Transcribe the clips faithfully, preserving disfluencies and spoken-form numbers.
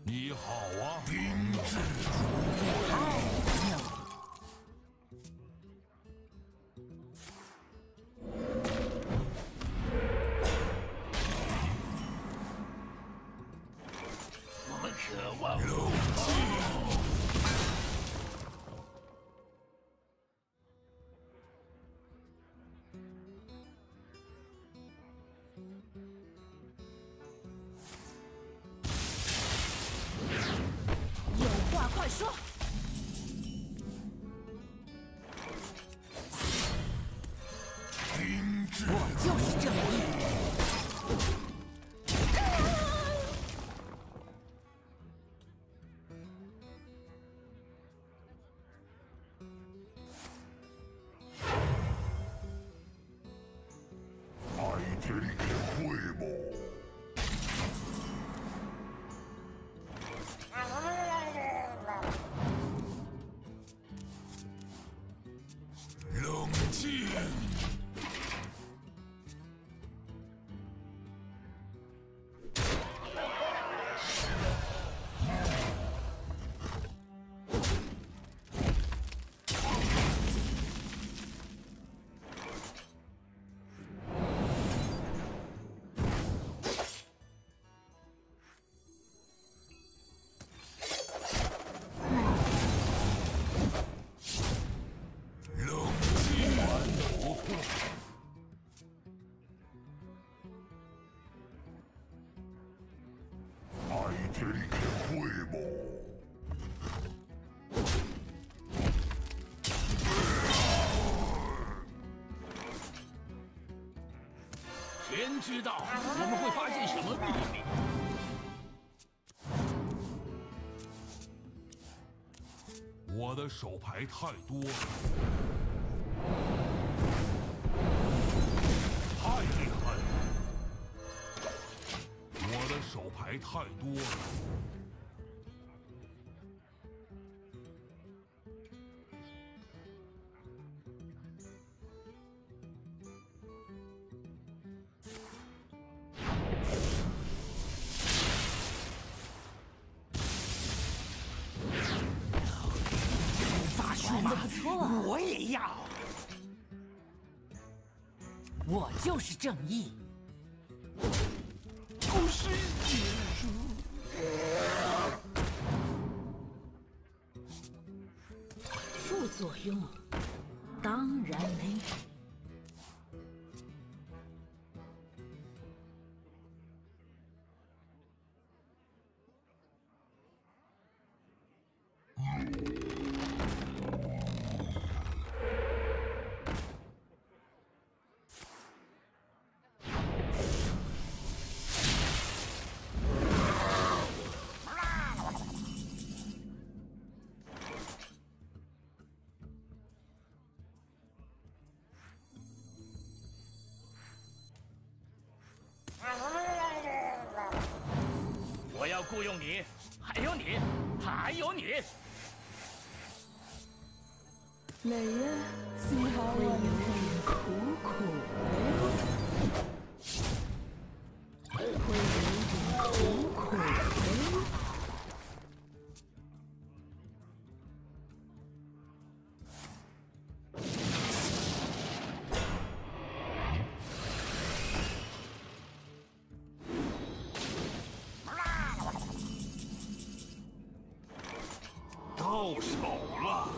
你好啊， 冰之太妙了。 我们渴望冷静。 有话快说。 冰之我就是正义。 相手に声も。 冷静。相手に声も。 天知道我们会发现什么秘密。我的手牌太多了，太厉害了！我的手牌太多了。 玩的不错啊！ 我也要。 我就是正义。 故事结束。 副作用当然没有。 我要雇佣你，还有你，还有你。 累呀，幸好会有我点苦苦的，会有点苦苦的。 到手了！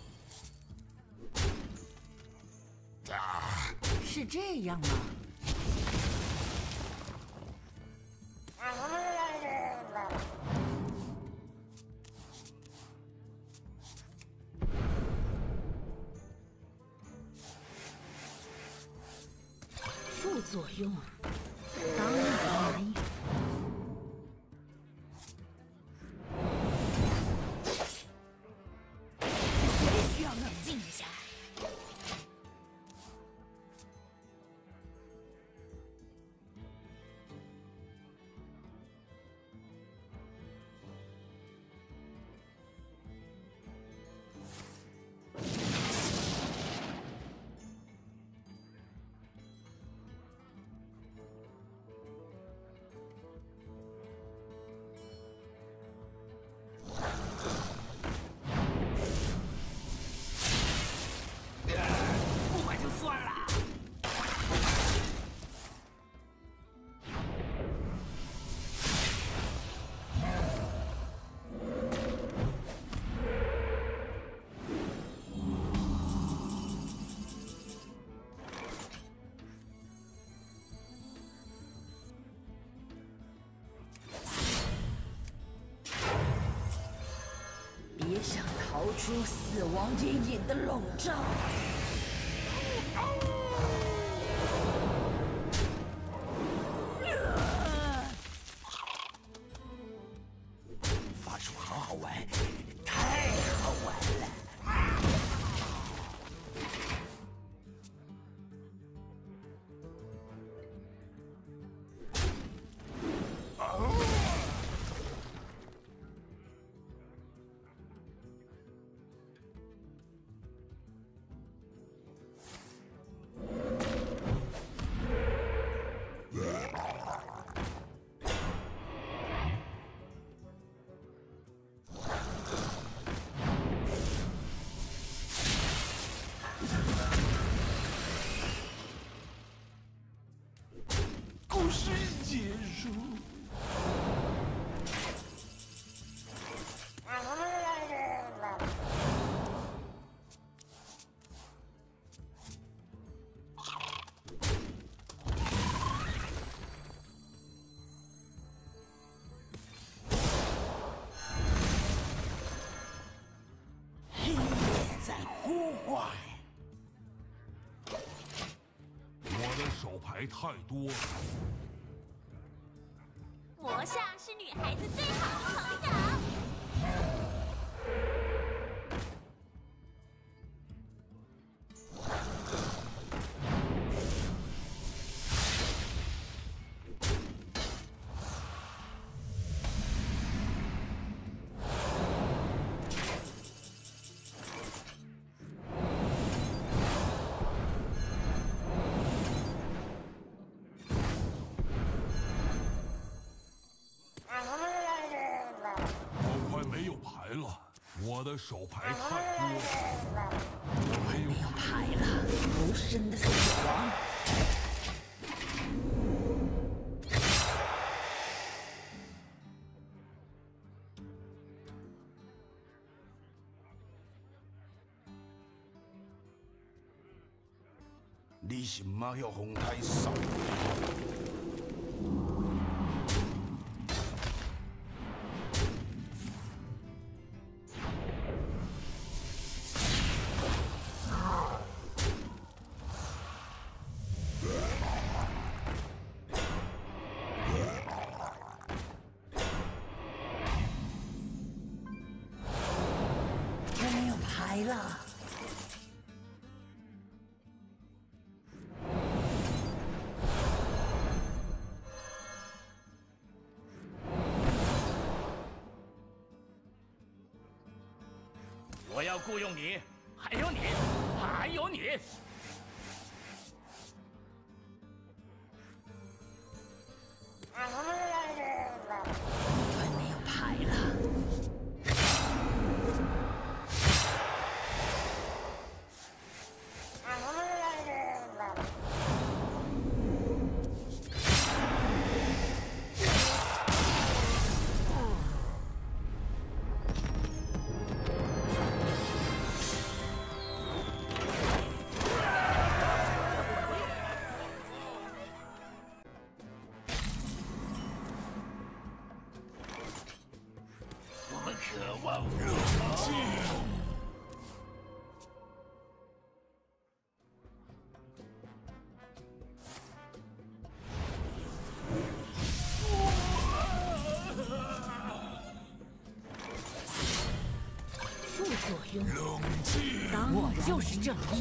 啊！ 是这样吗？副作用当然没有。 需要冷静一下。 逃出死亡阴影的笼罩。 法术好好玩，太好玩了！ 故事结束。 黑夜在呼唤。 我的手牌太多。 魔杖是女孩子最好的朋友。 我快没有牌了，我的手牌太多了。我没有没有牌了，无声的死亡。 你是妈要红太少？ 我没有牌了。 我要雇佣你，还有你，还有你。 快没有牌了。 我们渴望勇气。 副作用， 冷静。 当我就是正义。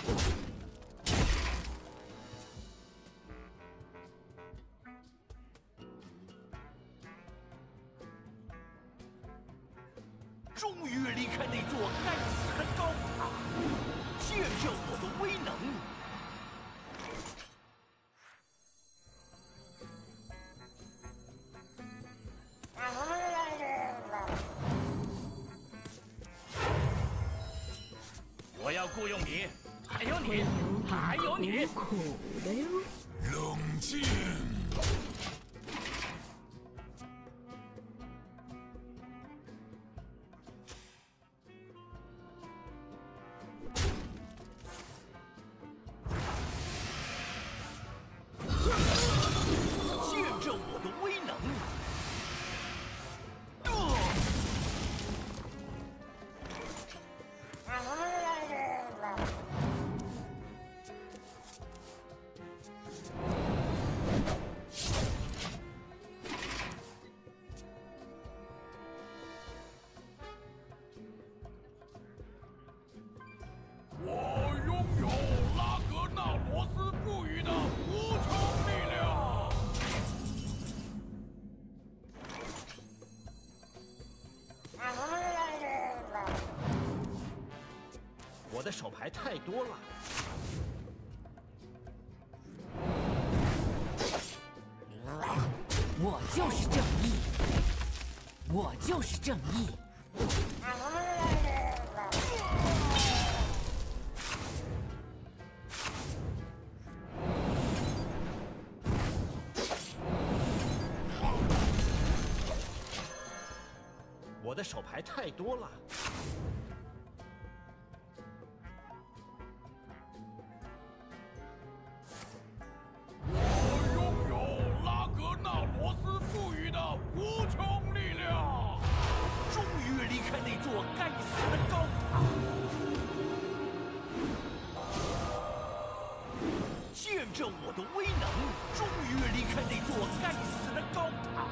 终于离开那座该死的高塔，见证我的威能。 我要雇佣你，还有你，还有你。 苦的哟。 冷静。 见证我的威能。 的手牌太多了。 我就是正义，我就是正义。 我的手牌太多了。 我拥有拉格纳罗斯赋予的无穷力量， 终于离开那座该死的高塔，见证我的威能！终于离开那座该死的高塔。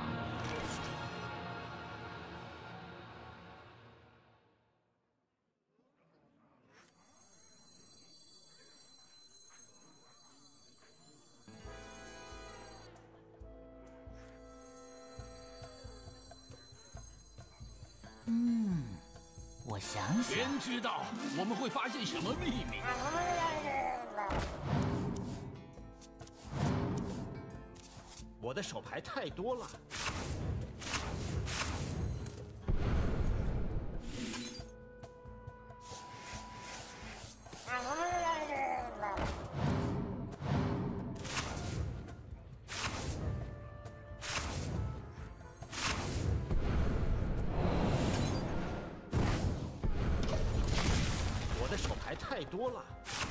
嗯，我想想， 谁知道我们会发现什么秘密？ 我的手牌太多了。我的手牌太多了。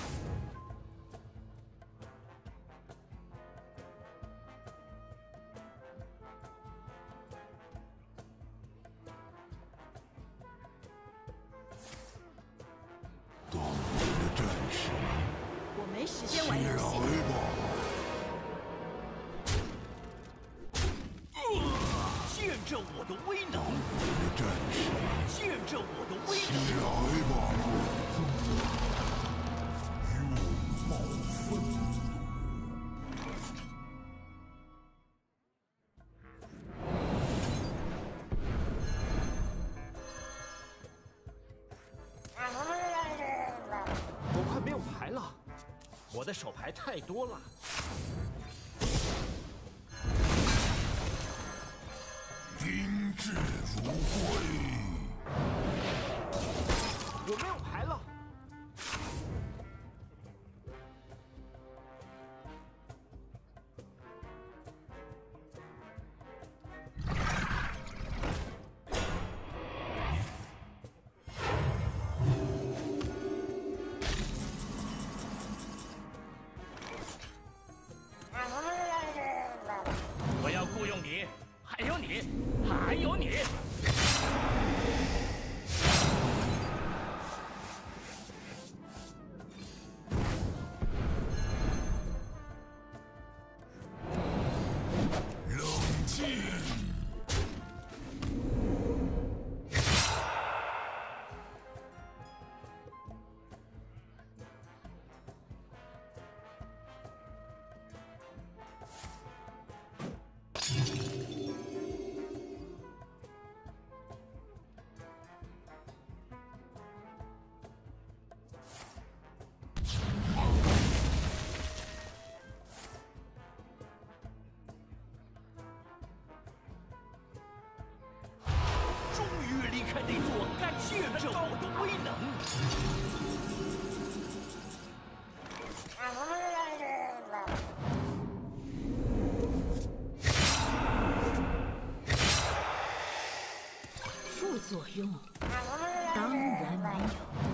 动我的战士们， 我没时间玩游戏。 来吧！ 见证我的威能！ 我的战士们， 见证我的威起能！ 来吧！拥抱愤怒。 我快没有牌了，我的手牌太多了。 宾至如归。 我没有牌了。 我要雇佣你，还有你，还有你。 冷静。 终于离开那座该死的高我的威能！ 副作用当然没有。